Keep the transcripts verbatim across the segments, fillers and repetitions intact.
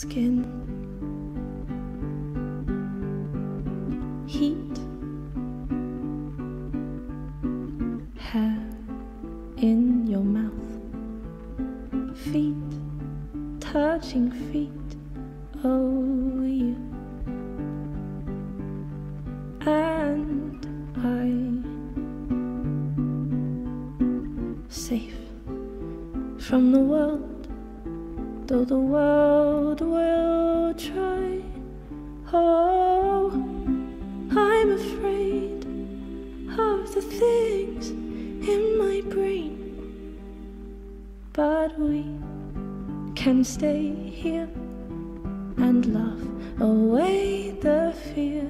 skin, heat, hair in your mouth, feet touching feet, oh you and I, safe from the world, though the world will try. Oh, I'm afraid of the things in my brain, but we can stay here and laugh away the fear.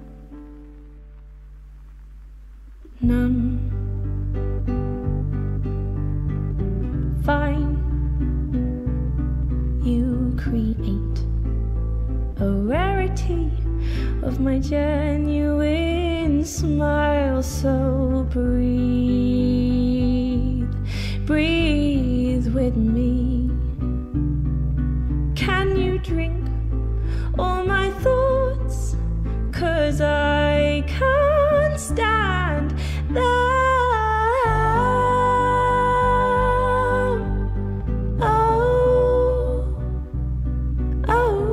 Numb, fine, you create a rarity of my genuine smile, so breathe, breathe with me. Can you drink all my thoughts? 'Cause I can't stand them. Oh, oh,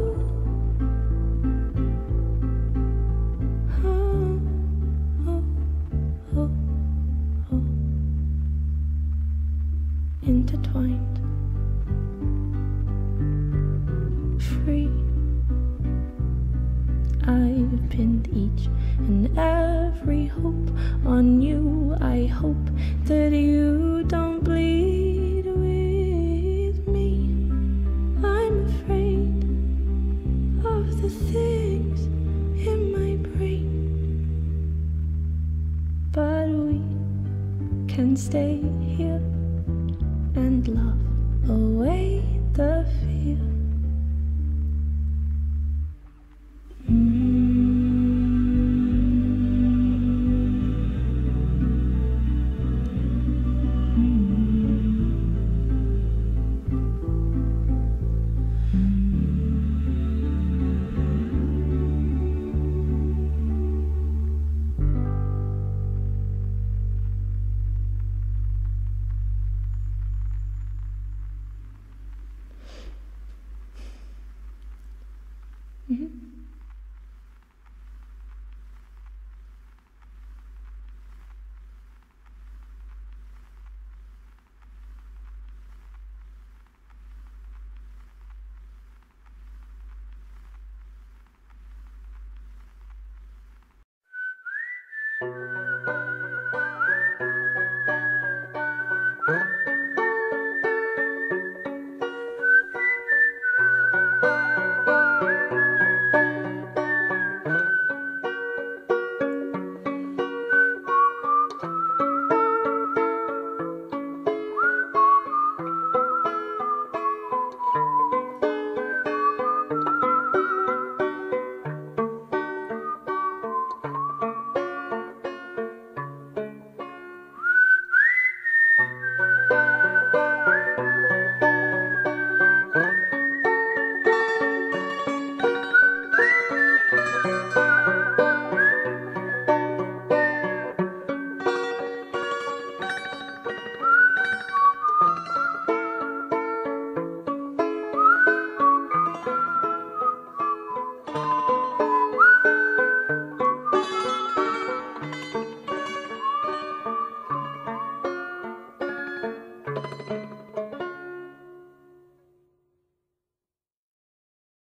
oh, oh, oh, oh. Intertwined, free. I've pinned each and every hope on you. I hope that you don't bleed with me. I'm afraid of the things in my brain, but we can stay here and laugh away the fear.